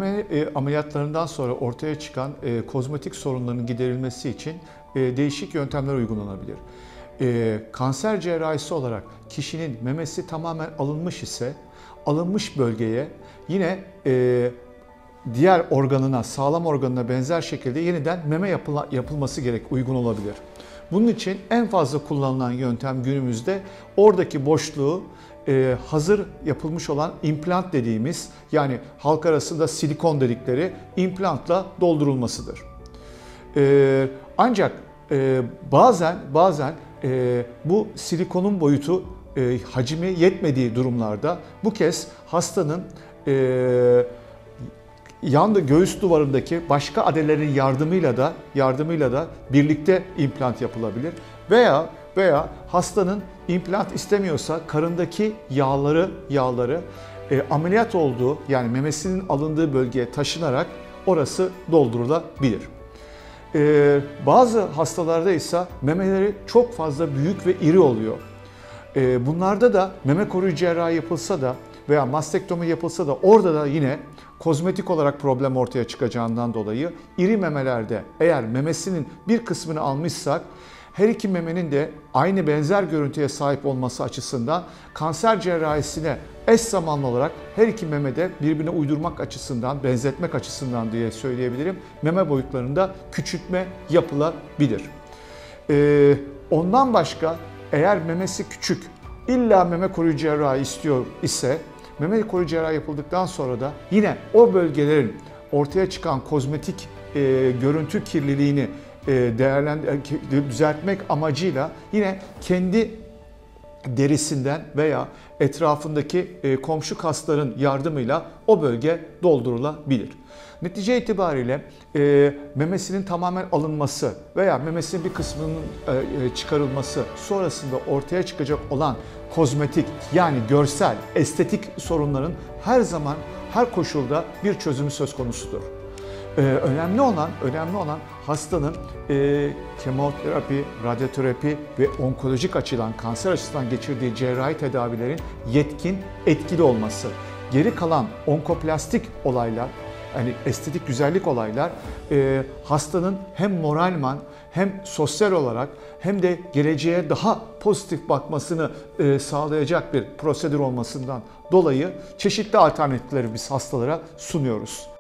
meme ameliyatlarından sonra ortaya çıkan kozmetik sorunların giderilmesi için değişik yöntemler uygulanabilir. Kanser cerrahisi olarak kişinin memesi tamamen alınmış ise alınmış bölgeye yine diğer organına, sağlam organına benzer şekilde yeniden meme yapılması uygun olabilir. Bunun için en fazla kullanılan yöntem günümüzde oradaki boşluğu hazır yapılmış olan implant dediğimiz, yani halk arasında silikon dedikleri implantla doldurulmasıdır. Ancak bazen bu silikonun boyutu hacmi yetmediği durumlarda bu kez hastanın göğüs duvarındaki başka adelerin yardımıyla da birlikte implant yapılabilir. Veya hastanın implant istemiyorsa karındaki yağları ameliyat olduğu, yani memesinin alındığı bölgeye taşınarak orası doldurulabilir. Bazı hastalarda ise memeleri çok fazla büyük ve iri oluyor. Bunlarda da meme koruyucu cerrahi yapılsa da veya mastektomi yapılsa da orada da yine kozmetik olarak problem ortaya çıkacağından dolayı iri memelerde eğer memesinin bir kısmını almışsak her iki memenin de aynı benzer görüntüye sahip olması açısından kanser cerrahisine eş zamanlı olarak her iki memede birbirine uydurmak açısından, benzetmek açısından diye söyleyebilirim. Meme boyutlarında küçültme yapılabilir. Ondan başka eğer memesi küçük, illa meme koruyucu cerrahi istiyor ise meme koruyucu cerrahi yapıldıktan sonra da yine o bölgelerin ortaya çıkan kozmetik görüntü kirliliğini düzeltmek amacıyla yine kendi derisinden veya etrafındaki komşu kasların yardımıyla o bölge doldurulabilir. Netice itibariyle memesinin tamamen alınması veya memesinin bir kısmının çıkarılması sonrasında ortaya çıkacak olan kozmetik, yani görsel, estetik sorunların her zaman, her koşulda bir çözümü söz konusudur. Önemli olan hastanın kemoterapi, radyoterapi ve onkolojik açıdan, kanser açısından geçirdiği cerrahi tedavilerin yetkin, etkili olması. Geri kalan onkoplastik olaylar, yani estetik güzellik olaylar hastanın hem moralman hem sosyal olarak hem de geleceğe daha pozitif bakmasını sağlayacak bir prosedür olmasından dolayı çeşitli alternatifleri biz hastalara sunuyoruz.